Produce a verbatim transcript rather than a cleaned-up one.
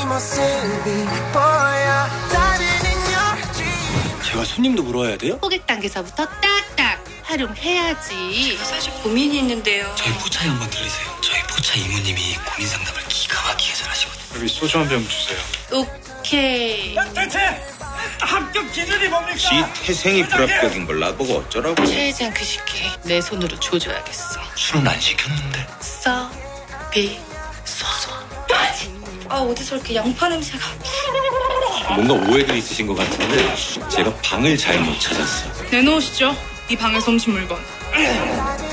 제가 손님도 물어야 돼요? 고객 단계서부터 딱딱 활용해야지. 제가 사실 고민이 있는데요. 저희 포차 한번 들리세요. 저희 포차 이모님이 고민 상담을 기가 막히게 잘하시거든요. 여기 소주 한 병 주세요. 오케이. 대체 합격 기준이 뭡니까? 지 태생이 불합격인 걸 나보고 어쩌라고. 최혜진 그 시기 내 손으로 조져야겠어. 술은 안 시켰는데. 써, 비, 소. 아, 어디서 이렇게 양파 냄새가. 뭔가 오해들이 있으신 것 같은데 제가 방을 잘못 찾았어. 내놓으시죠. 이 방에서 훔친 물건.